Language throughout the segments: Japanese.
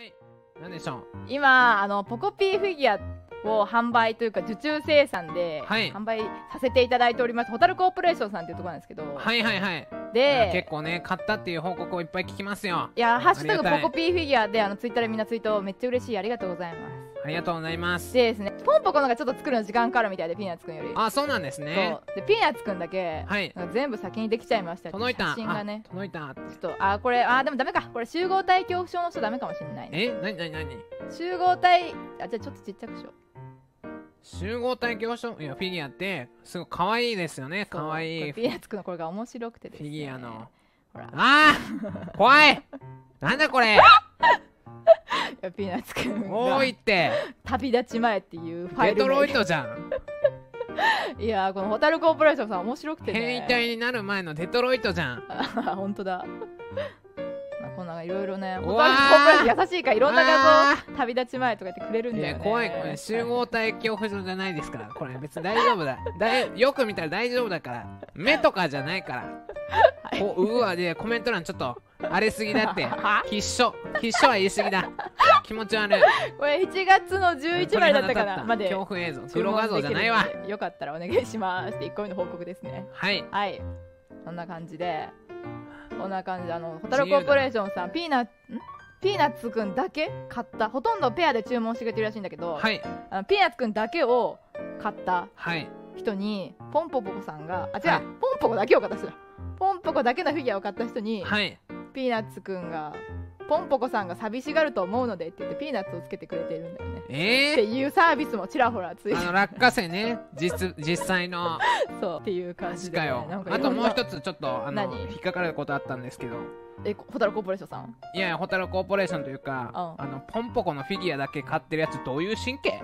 はい。なんでしょう。 今ポコピーフィギュアを販売というか受注生産で販売させていただいております、ホタルコーポレーションさんっていうところなんですけど、 はいはいはい。 で結構ね、買ったっていう報告をいっぱい聞きますよ。 いや、ハッシュタグポコピーフィギュアでツイッターでみんなツイートめっちゃ嬉しい、ありがとうございます。 ありがとうございます。 でですね、ポンポコのがちょっと作るの時間かかるみたいで、ピーナッツくんより。 あ、そうなんですね。 そうで、ピーナッツくんだけ、 はい、 なんか全部先にできちゃいましたって。 届いた。 写真がね、 届いた。 ちょっとこれでもダメか、これ集合体恐怖症の人ダメかもしれないね。 なに集合体、じゃあちょっとちっちゃくしよう。 集合体恐怖症、いや、フィギュアってすごい可愛いですよね。可愛いピーナッツくんのこれが面白くてですね、 フィギュアのほら、 怖いなんだこれピーナッツくん多いって旅立ち前っていうファイルデトロイトじゃん。 いやー、このホタルコーポレーションさん面白くてね、 変異体になる前のデトロイトじゃん。 本当だ。まあこんないろいろね、ホタルコーポレーション優しいからいろんな画像旅立ち前とか言ってくれるんだよね。 怖い、これ集合体恐怖症じゃないですからこれ別に大丈夫だ。よく見たら大丈夫だから、目とかじゃないから。うわでコメント欄ちょっと荒れすぎだって。必勝は言い過ぎだ。気持ち悪い。 これ7月の11枚だったかなまで恐怖映像、黒画像じゃないわ。 よかったらお願いしますって1個目の報告ですね。 はいはい、こんな感じでホタルコーポレーションさん、ピーナッツくんだけ買った、ほとんどペアで注文してくれてるらしいんだけど、 はい、 ピーナッツくんだけを買ったはい人に、ポンポコさんが違う、 はい、 ポンポコだけを買った人だ、ポンポコだけのフィギュアを買った人に、 はい、 ピーナッツくんがポンポコさんが寂しがると思うのでって言ってピーナッツをつけてくれてるんだよね。っていうサービスもちらほらついて落花生ね、実際のそうっていう感じで、ね、 あともう一つちょっと引っかかることあったんですけど、 ホタルコーポレーションさん、 いやホタルコーポレーションというか、ポンポコのフィギュアだけ買ってるやつどういう神経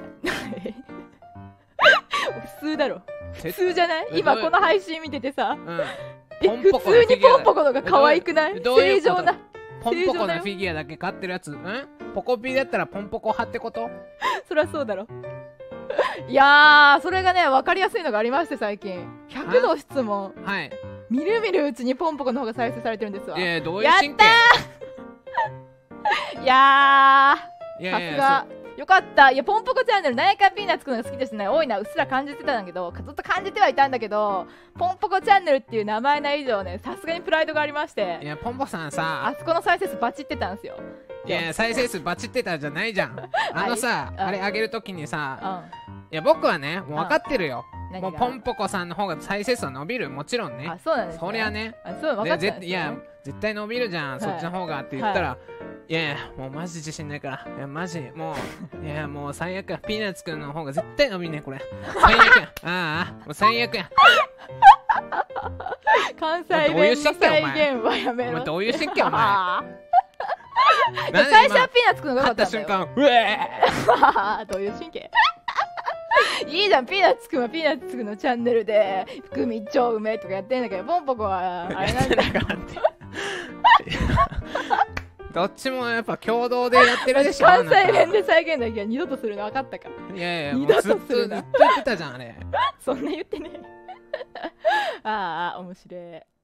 普通だろ、普通じゃない？今この配信見ててさ、普通にポンポコのが可愛くない？正常なポンポコのフィギュアだけ買ってるやつ、ポコピーだったらポンポコ派ってこと？ そりゃそうだろ。いやー、それがね分かりやすいのがありまして、最近100の質問、 はい、 みるみるうちにポンポコの方が再生されてるんですわ。 どういう神経？ いやー、さすがよかった。いや、ポンポコチャンネル何やかピーナッツくんのが好きですね、多いな、うっすら感じてたんだけど、ずっと感じてはいたんだけど、ポンポコチャンネルっていう名前ない以上ね、さすがにプライドがありまして、 いやポンポさんさ、 あそこの再生数バチってたんですよ。 いや再生数バチってたじゃないじゃん。あれ上げるときにさ、いや僕はねもう分かってるよ、もうポンポコさんの方が再生数は伸びる、もちろんね。 あ、そうなんですね。 そりゃね、 そう分かってたんですよね。 いや絶対伸びるじゃん、そっちの方がって言ったら、いやいやもうマジ自信ないから、いやマジもういやもう最悪や、ピーナッツくんの方が絶対伸びんねこれ、最悪や。もう最悪や。 関西弁の再現はやめろ。 どういう神経お前。 最初はピーナッツくんが良かったんだよ。 勝った瞬間うえどういう神経いいじゃん、ピーナッツくんはピーナッツくんのチャンネルで含み超うめとかやってんだけど、ポンポコはあれなんだからってどっちもやっぱ共同でやってるでしょ。 関西弁で再現だけは二度とするの分かったから。 いやいやもうずっと言ってたじゃんあれ。 そんな言ってねああ面白い。